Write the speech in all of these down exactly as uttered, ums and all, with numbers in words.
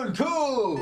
Molko.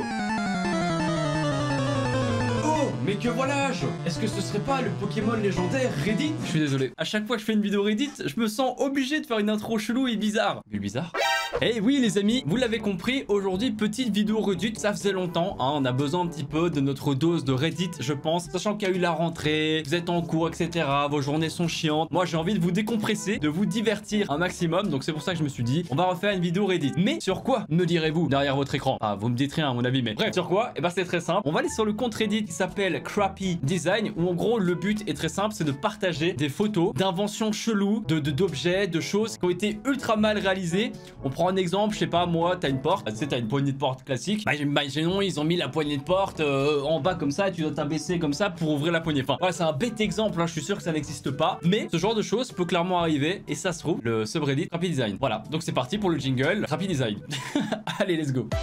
Oh, mais que voilà-je? Est-ce que ce serait pas le Pokémon légendaire Reddit? Je suis désolé. À chaque fois que je fais une vidéo Reddit, je me sens obligé de faire une intro chelou et bizarre. Mais bizarre? Eh oui les amis, vous l'avez compris, aujourd'hui petite vidéo Reddit, ça faisait longtemps, hein, on a besoin un petit peu de notre dose de Reddit je pense, sachant qu'il y a eu la rentrée, vous êtes en cours et cetera, vos journées sont chiantes, moi j'ai envie de vous décompresser, de vous divertir un maximum, donc c'est pour ça que je me suis dit, on va refaire une vidéo Reddit. Mais sur quoi, me direz-vous, derrière votre écran? Ah vous me dites rien à mon avis, mais bref, sur quoi? Et eh bah ben, c'est très simple, on va aller sur le compte Reddit qui s'appelle Crappy Design, où en gros le but est très simple, c'est de partager des photos d'inventions cheloues, de d'objets, de, de choses qui ont été ultra mal réalisées. On prend un exemple, je sais pas, moi, t'as une porte, tu sais, t'as une poignée de porte classique. Bah, imaginons, ils ont mis la poignée de porte euh, en bas comme ça, et tu dois t'abaisser comme ça pour ouvrir la poignée. Enfin, ouais, c'est un bête exemple, hein, je suis sûr que ça n'existe pas. Mais ce genre de choses peut clairement arriver, et ça se trouve, le subreddit Crappy Design. Voilà, donc c'est parti pour le jingle Crappy Design. Allez, let's go.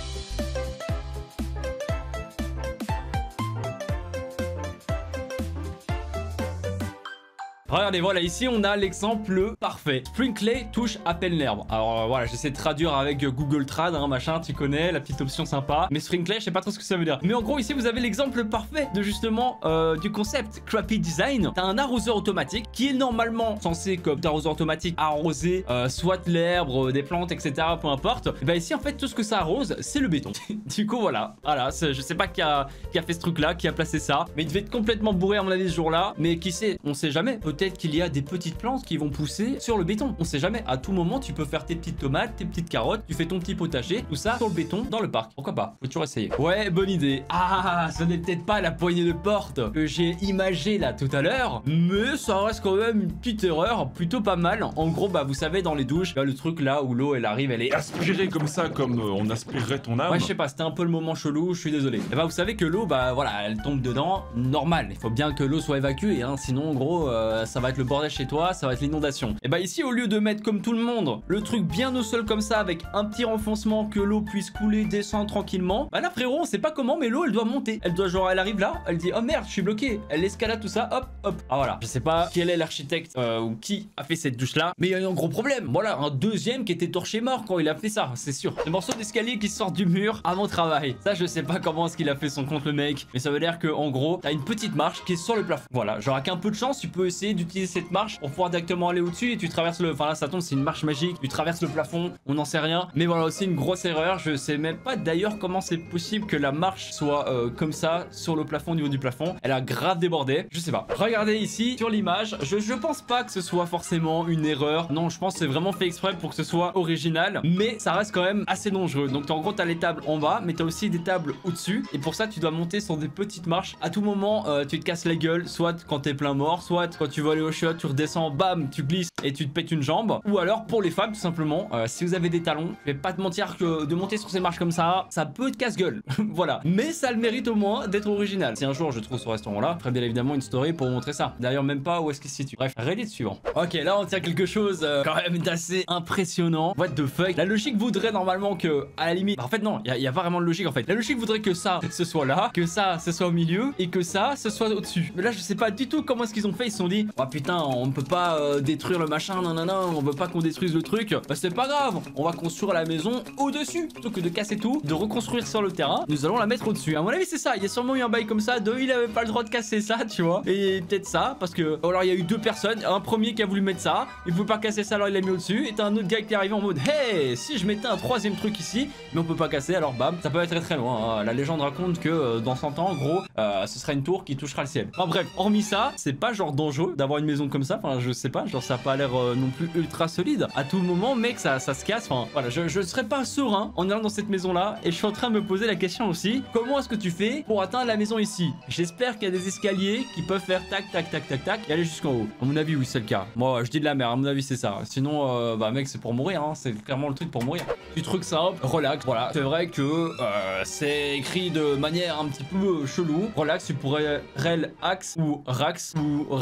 Regardez, voilà, ici on a l'exemple parfait. Sprinkler touche à peine l'herbe. Alors euh, voilà, j'essaie de traduire avec euh, Google Trad, hein, machin, tu connais, la petite option sympa. Mais sprinkler, je sais pas trop ce que ça veut dire. Mais en gros, ici vous avez l'exemple parfait de justement euh, du concept Crappy Design. T'as un arroseur automatique qui est normalement censé, comme arroseur automatique, arroser euh, soit l'herbe, euh, des plantes, et cetera. Peu importe. Et bah ici en fait, tout ce que ça arrose, c'est le béton. Du coup, voilà. Voilà, je sais pas qui a, qui a fait ce truc-là, qui a placé ça. Mais il devait être complètement bourré à mon avis ce jour-là. Mais qui sait, on sait jamais. Peut-être qu'il y a des petites plantes qui vont pousser sur le béton. On sait jamais. À tout moment, tu peux faire tes petites tomates, tes petites carottes, tu fais ton petit potager, tout ça sur le béton dans le parc. Pourquoi pas? Faut toujours essayer. Ouais, bonne idée. Ah, ce n'est peut-être pas la poignée de porte que j'ai imagée là tout à l'heure, mais ça reste quand même une petite erreur, plutôt pas mal. En gros, bah vous savez, dans les douches, bah, le truc là où l'eau elle arrive, elle est aspirée comme ça, comme euh, on aspirerait ton âme. Ouais, je sais pas, c'était un peu le moment chelou, je suis désolé. Et bah vous savez que l'eau, bah voilà, elle tombe dedans, normal. Il faut bien que l'eau soit évacuée, hein, sinon en gros, euh, ça va être le bordel chez toi, ça va être l'inondation. Et bah ici, au lieu de mettre comme tout le monde le truc bien au sol comme ça, avec un petit renfoncement que l'eau puisse couler, descendre tranquillement, bah là frérot, on sait pas comment, mais l'eau elle doit monter. Elle doit genre, elle arrive là, elle dit oh merde, je suis bloqué. Elle escalade tout ça, hop, hop. Ah voilà, je sais pas quel est l'architecte euh, ou qui a fait cette douche là, mais il y a eu un gros problème. Voilà, un deuxième qui était torché mort quand il a fait ça, c'est sûr. Le morceau d'escalier qui sort du mur à mon travail. Ça, je sais pas comment est-ce qu'il a fait son compte le mec, mais ça veut dire que en gros, t'as une petite marche qui est sur le plafond. Voilà, genre avec un peu de chance, tu peux essayer d'utiliser cette marche pour pouvoir directement aller au-dessus et tu traverses le... Enfin là, ça tombe, c'est une marche magique. Tu traverses le plafond, on n'en sait rien. Mais voilà, aussi une grosse erreur. Je sais même pas d'ailleurs comment c'est possible que la marche soit euh, comme ça sur le plafond, au niveau du plafond. Elle a grave débordé. Je sais pas. Regardez ici sur l'image. Je, je pense pas que ce soit forcément une erreur. Non, je pense que c'est vraiment fait exprès pour que ce soit original. Mais ça reste quand même assez dangereux. Donc en gros, t'as les tables en bas, mais t'as aussi des tables au-dessus. Et pour ça, tu dois monter sur des petites marches. À tout moment, euh, tu te casses la gueule. Soit quand t'es plein mort, soit quand tu vas aller au shot, tu redescends, bam, tu glisses et tu te pètes une jambe. Ou alors pour les femmes tout simplement, euh, si vous avez des talons, je vais pas te mentir que de monter sur ces marches comme ça, ça peut être casse-gueule. Voilà, mais ça le mérite au moins d'être original. Si un jour je trouve ce restaurant là, je ferai bien évidemment une story pour vous montrer ça. D'ailleurs même pas où est-ce qu'il se situe. Bref, Reddit suivant. Ok, là on tient quelque chose euh, quand même d'assez impressionnant. What the fuck. La logique voudrait normalement que, à la limite, bah, en fait non, il y, y a pas vraiment de logique en fait. La logique voudrait que ça ce soit là, que ça ce soit au milieu et que ça ce soit au-dessus. Mais là je sais pas du tout comment est-ce qu'ils ont fait. Ils se sont dit, oh putain, on peut pas euh, détruire le machin, non non non, on veut pas qu'on détruise le truc. Bah c'est pas grave, on va construire la maison au-dessus. Plutôt que de casser tout, de reconstruire sur le terrain, nous allons la mettre au-dessus. À mon avis c'est ça, il y a sûrement eu un bail comme ça de il avait pas le droit de casser ça, tu vois. Et peut-être ça, parce que alors il y a eu deux personnes, un premier qui a voulu mettre ça, il pouvait pas casser ça alors il l'a mis au-dessus. Et t'as un autre gars qui est arrivé en mode hey, si je mettais un troisième truc ici, mais on peut pas casser, alors bam, ça peut être très très loin, hein. La légende raconte que euh, dans cent ans, en gros, euh, ce sera une tour qui touchera le ciel. Enfin bref, hormis ça, c'est pas genre dangereux d'avoir une maison comme ça, enfin je sais pas, genre ça a pas l'air euh, non plus ultra solide. À tout moment, mec, ça, ça se casse. Enfin, voilà, je, je serais pas serein en allant dans cette maison-là. Et je suis en train de me poser la question aussi, comment est-ce que tu fais pour atteindre la maison ici? J'espère qu'il y a des escaliers qui peuvent faire tac, tac, tac, tac, tac et aller jusqu'en haut. À mon avis, oui, c'est le cas. Moi, je dis de la merde, à mon avis, c'est ça. Sinon, euh, bah, mec, c'est pour mourir, hein. C'est clairement le truc pour mourir. Du truc simple, relax. Voilà, c'est vrai que euh, c'est écrit de manière un petit peu chelou. Relax, tu pourrais relax ou rax ou raxel.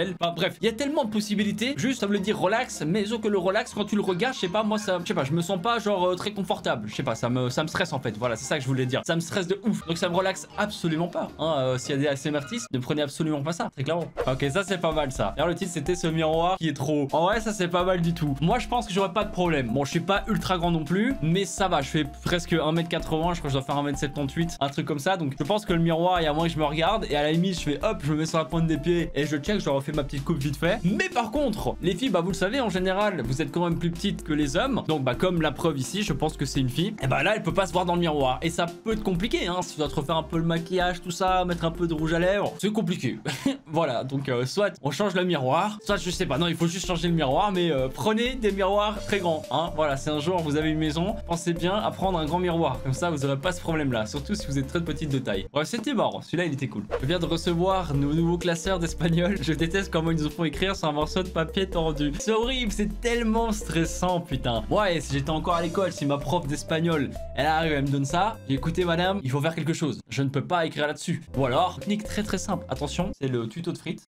l'hôtel. Enfin bref, il y a tellement de possibilités. Juste ça veut dire relax, mais sauf que le relax quand tu le regardes, je sais pas, moi ça, je sais pas, je me sens pas genre euh, très confortable. Je sais pas, ça me, ça me stresse en fait. Voilà, c'est ça que je voulais dire. Ça me stresse de ouf. Donc ça me relaxe absolument pas. Hein, euh, s'il y a des A S M R artistes, ne prenez absolument pas ça, très clairement. Ok, ça c'est pas mal ça. D'ailleurs le titre c'était ce miroir qui est trop. En vrai ça c'est pas mal du tout. Moi je pense que j'aurais pas de problème. Bon, je suis pas ultra grand non plus, mais ça va. Je fais presque un mètre quatre-vingts. Je crois que je dois faire un mètre soixante-dix-huit, un truc comme ça. Donc je pense que le miroir, il y a moins que je me regarde et à la limite je fais hop, je me mets sur la pointe des pieds et je check. Je refais ma petite coupe vite fait. Mais par contre, les filles, bah vous le savez en général, vous êtes quand même plus petites que les hommes. Donc bah comme la preuve ici, je pense que c'est une fille. Et bah là, elle peut pas se voir dans le miroir et ça peut être compliqué. Hein, si tu dois te refaire un peu le maquillage, tout ça, mettre un peu de rouge à lèvres, c'est compliqué. Voilà. Donc euh, soit on change le miroir, soit je sais pas. Non, il faut juste changer le miroir, mais euh, prenez des miroirs très grands. Hein, voilà. C'est un jour vous avez une maison, pensez bien à prendre un grand miroir. Comme ça, vous aurez pas ce problème-là. Surtout si vous êtes très petite de taille. Ouais, c'était marrant. Celui-là, il était cool. Je viens de recevoir nos nouveaux classeurs d'espagnol. Je déteste comment ils nous font écrire sur un morceau de papier tendu. C'est horrible, c'est tellement stressant, putain. Ouais, si j'étais encore à l'école, si ma prof d'espagnol, elle arrive, elle me donne ça, j'ai écouté madame, il faut faire quelque chose. Je ne peux pas écrire là-dessus. Ou alors, technique très très simple. Attention, c'est le tuto de frites.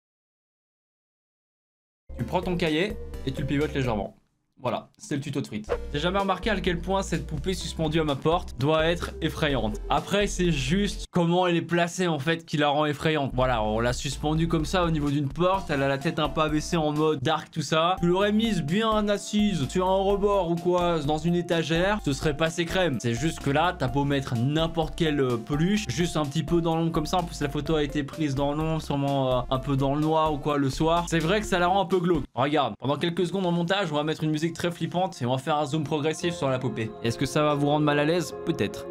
Tu prends ton cahier et tu le pivotes légèrement. Voilà, c'est le tuto de frites. J'ai jamais remarqué à quel point cette poupée suspendue à ma porte doit être effrayante. Après, c'est juste comment elle est placée en fait qui la rend effrayante. Voilà, on l'a suspendue comme ça au niveau d'une porte. Elle a la tête un peu abaissée en mode dark, tout ça. Tu l'aurais mise bien assise sur un rebord ou quoi, dans une étagère, ce serait passé crème. C'est juste que là, t'as beau mettre n'importe quelle euh, peluche, juste un petit peu dans l'ombre comme ça. En plus, la photo a été prise dans l'ombre, sûrement euh, un peu dans le noir ou quoi le soir. C'est vrai que ça la rend un peu glauque. Regarde, pendant quelques secondes en montage, on va mettre une musique très flippante et on va faire un zoom progressif sur la poupée. Est-ce que ça va vous rendre mal à l'aise? Peut-être.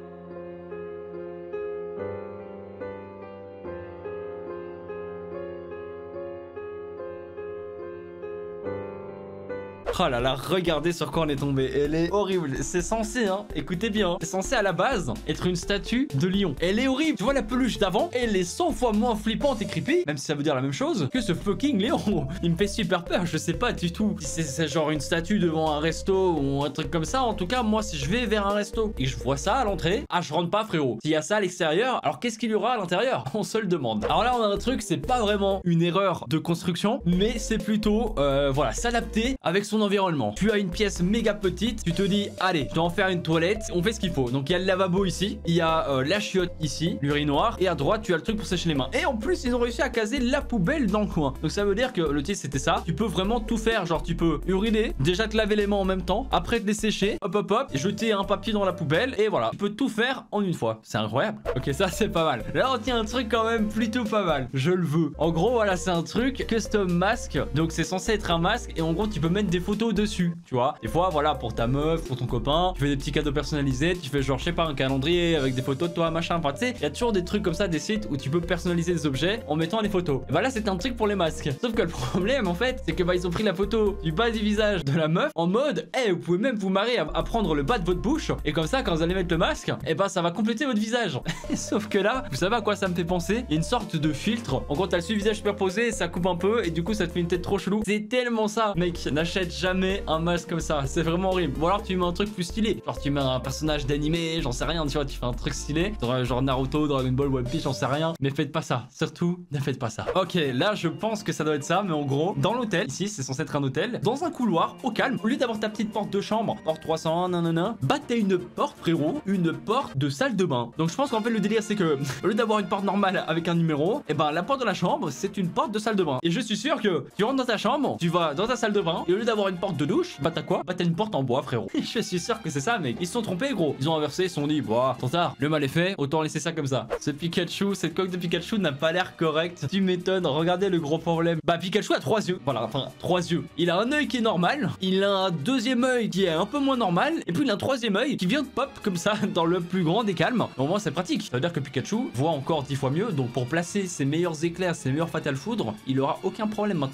Oh là là, regardez sur quoi on est tombé. Elle est horrible. C'est censé, hein, écoutez bien, c'est censé à la base être une statue de lion. Elle est horrible. Tu vois la peluche d'avant, elle est cent fois moins flippante et creepy, même si ça veut dire la même chose, que ce fucking lion. Il me fait super peur, je sais pas du tout si c'est genre une statue devant un resto ou un truc comme ça. En tout cas, moi, si je vais vers un resto et que je vois ça à l'entrée, ah, je rentre pas, frérot. S'il y a ça à l'extérieur, alors qu'est-ce qu'il y aura à l'intérieur? On se le demande. Alors là, on a un truc, c'est pas vraiment une erreur de construction, mais c'est plutôt, euh, voilà, s'adapter avec son environnement. Tu as une pièce méga petite, tu te dis allez, je dois en faire une toilette, on fait ce qu'il faut. Donc il y a le lavabo ici, il y a euh, la chiotte ici, l'urinoir, et à droite tu as le truc pour sécher les mains. Et en plus ils ont réussi à caser la poubelle dans le coin. Donc ça veut dire que le titre c'était ça. Tu peux vraiment tout faire, genre tu peux uriner, déjà te laver les mains en même temps, après te les sécher, hop hop hop, jeter un papier dans la poubelle, et voilà. Tu peux tout faire en une fois. C'est incroyable. Ok, ça c'est pas mal. Là on tient un truc quand même plutôt pas mal. Je le veux. En gros voilà, c'est un truc custom masque. Donc c'est censé être un masque et en gros tu peux mettre des photos dessus, tu vois. Des fois voilà, pour ta meuf, pour ton copain, tu fais des petits cadeaux personnalisés, tu fais genre je sais pas un calendrier avec des photos de toi machin. Enfin tu sais, il y a toujours des trucs comme ça, des sites où tu peux personnaliser des objets en mettant les photos. Et bah là c'est un truc pour les masques. Sauf que le problème en fait, c'est que bah ils ont pris la photo du bas du visage de la meuf en mode hey, vous pouvez même vous marrer à, à prendre le bas de votre bouche et comme ça quand vous allez mettre le masque, et bah ça va compléter votre visage. Sauf que là, vous savez à quoi ça me fait penser? Il y a une sorte de filtre. En gros t'as le visage superposé, ça coupe un peu et du coup ça te fait une tête trop chelou. C'est tellement ça, mec. N'achète jamais un masque comme ça, c'est vraiment horrible. Ou alors tu mets un truc plus stylé, genre tu mets un personnage d'animé, j'en sais rien, tu vois, tu fais un truc stylé, genre Naruto, Dragon Ball, One Piece, j'en sais rien, mais faites pas ça, surtout ne faites pas ça. Ok, là je pense que ça doit être ça, mais en gros, dans l'hôtel, ici c'est censé être un hôtel, dans un couloir, au calme, au lieu d'avoir ta petite porte de chambre, porte trois cent un, nanana, bah t'as une porte, frérot, une porte de salle de bain. Donc je pense qu'en fait le délire c'est que, au lieu d'avoir une porte normale avec un numéro, et ben la porte de la chambre, c'est une porte de salle de bain. Et je suis sûr que tu rentres dans ta chambre, tu vas dans ta salle de bain, et au lieu d'avoir une porte de douche, bah t'as quoi? Bah t'as une porte en bois, frérot. Je suis sûr que c'est ça, mec. Ils se sont trompés, gros. Ils ont inversé, ils se sont dit, bah, trop tard, le mal est fait, autant laisser ça comme ça. Ce Pikachu, cette coque de Pikachu n'a pas l'air correcte. Tu m'étonnes, regardez le gros problème. Bah, Pikachu a trois yeux. Voilà, enfin, trois yeux. Il a un œil qui est normal, il a un deuxième œil qui est un peu moins normal, et puis il a un troisième œil qui vient de pop comme ça dans le plus grand des calmes. Au moins, c'est pratique. Ça veut dire que Pikachu voit encore dix fois mieux, donc pour placer ses meilleurs éclairs, ses meilleurs Fatal Foudre, il aura aucun problème maintenant.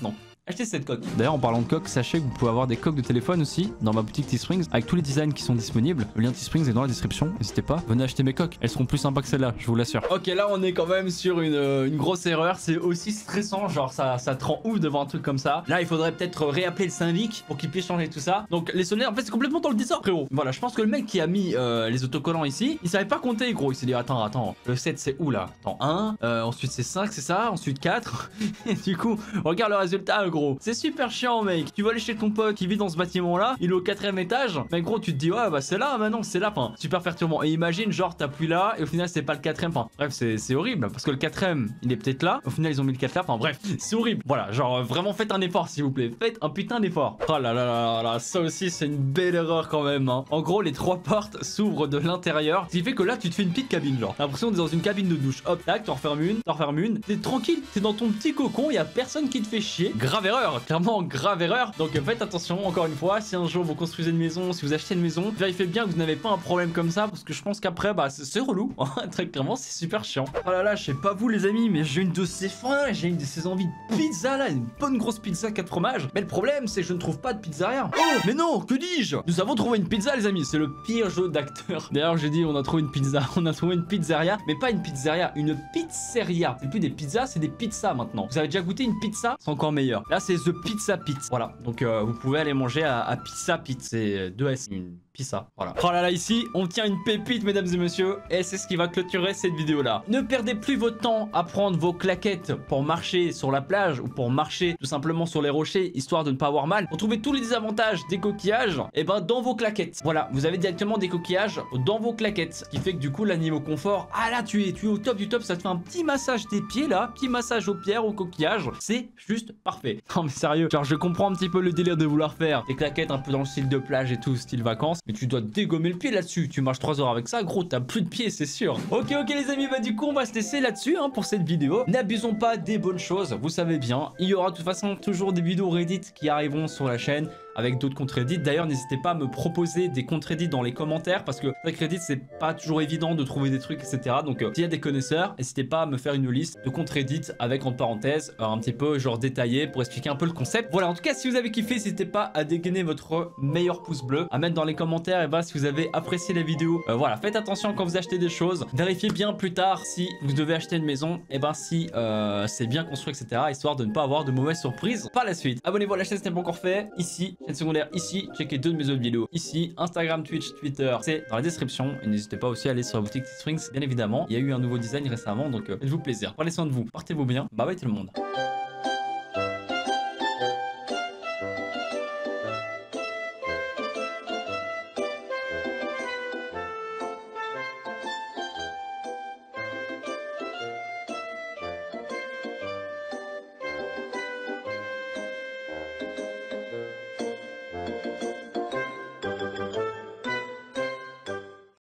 achetez cette coque. D'ailleurs en parlant de coque, sachez que vous pouvez avoir des coques de téléphone aussi dans ma boutique Teesprings avec tous les designs qui sont disponibles. Le lien Teesprings est dans la description, n'hésitez pas, venez acheter mes coques, elles seront plus sympas que celles-là, je vous l'assure. Ok, là on est quand même sur une, euh, une grosse erreur, c'est aussi stressant, genre ça, ça te rend ouf de voir un truc comme ça. Là il faudrait peut-être réappeler le syndic pour qu'il puisse changer tout ça. Donc les sonneries en fait c'est complètement dans le désordre frérot. Voilà, je pense que le mec qui a mis euh, les autocollants ici, il savait pas compter gros, il s'est dit attends attends, le sept c'est où là? Attends un, euh, ensuite c'est cinq c'est ça, ensuite quatre. Et du coup regarde le résultat gros, c'est super chiant mec. Tu vas aller chez ton pote qui vit dans ce bâtiment là, il est au quatrième étage, mais gros tu te dis ouais bah c'est là maintenant, c'est là, enfin super perturbant. Et imagine genre t'appuies là et au final c'est pas le quatrième, enfin bref c'est horrible parce que le quatrième il est peut-être là, au final ils ont mis le quatre là, enfin bref c'est horrible. Voilà, genre vraiment faites un effort s'il vous plaît, faites un putain d'effort. Oh là là là là, ça aussi c'est une belle erreur quand même hein. En gros les trois portes s'ouvrent de l'intérieur, ce qui fait que là tu te fais une petite cabine, genre t'as l'impression d'être dans une cabine de douche. Hop tac, t'en refermes une, t'en refermes une, t'es tranquille, t'es dans ton petit cocon, y a personne qui te fait chier. Grave erreur, clairement grave erreur. Donc faites attention encore une fois, si un jour vous construisez une maison, si vous achetez une maison, vérifiez bien que vous n'avez pas un problème comme ça, parce que je pense qu'après bah c'est relou. Très clairement c'est super chiant. Oh là là, je sais pas vous les amis, mais j'ai une de ces fins, j'ai une de ces envies de pizza là, une bonne grosse pizza quatre fromages. Mais le problème c'est que je ne trouve pas de pizzeria. Oh mais non, que dis-je? Nous avons trouvé une pizza les amis, c'est le pire jeu d'acteur. D'ailleurs j'ai dit on a trouvé une pizza, on a trouvé une pizzeria, mais pas une pizzeria, une pizzeria. C'est plus des pizzas, c'est des pizzas maintenant. Vous avez déjà goûté une pizza? C'est encore meilleur. Là c'est The Pizza Pit. Voilà, donc euh, vous pouvez aller manger à, à Pizza Pit, c'est deux S, une pizza, voilà. Oh là là, ici on tient une pépite mesdames et messieurs, et c'est ce qui va clôturer cette vidéo là. Ne perdez plus votre temps à prendre vos claquettes pour marcher sur la plage ou pour marcher tout simplement sur les rochers histoire de ne pas avoir mal. Pour trouver tous les désavantages des coquillages, et ben dans vos claquettes. Voilà, vous avez directement des coquillages dans vos claquettes, ce qui fait que du coup là niveau confort, ah là tu es, tu es au top du top, ça te fait un petit massage des pieds là, petit massage aux pierres, aux coquillages, c'est juste parfait. Non mais sérieux, genre je comprends un petit peu le délire de vouloir faire des claquettes un peu dans le style de plage et tout, style vacances, mais tu dois dégommer le pied là-dessus. Tu marches trois heures avec ça, gros, t'as plus de pied, c'est sûr. Ok, ok les amis, bah du coup on va se laisser là-dessus hein, pour cette vidéo. N'abusons pas des bonnes choses, vous savez bien. Il y aura de toute façon toujours des vidéos Reddit qui arriveront sur la chaîne avec d'autres comptes Reddit. D'ailleurs, n'hésitez pas à me proposer des comptes Reddit dans les commentaires parce que avec Reddit, c'est pas toujours évident de trouver des trucs, et cetera. Donc, euh, s'il y a des connaisseurs, n'hésitez pas à me faire une liste de comptes Reddit avec entre parenthèses euh, un petit peu genre détaillé pour expliquer un peu le concept. Voilà, en tout cas, si vous avez kiffé, n'hésitez pas à dégainer votre meilleur pouce bleu, à mettre dans les commentaires et bah si vous avez apprécié la vidéo. Euh, voilà, faites attention quand vous achetez des choses. Vérifiez bien plus tard si vous devez acheter une maison, et ben si euh, c'est bien construit, et cetera. Histoire de ne pas avoir de mauvaises surprises par la suite. Abonnez-vous à la chaîne si ce n'est pas encore fait. Ici, chaîne secondaire ici, checkez deux de mes autres vidéos ici, Instagram, Twitch, Twitter, c'est dans la description. Et n'hésitez pas aussi à aller sur la boutique Teesprings, bien évidemment. Il y a eu un nouveau design récemment, donc euh, faites-vous plaisir. Prenez soin de vous, portez-vous bien. Bye bye tout le monde.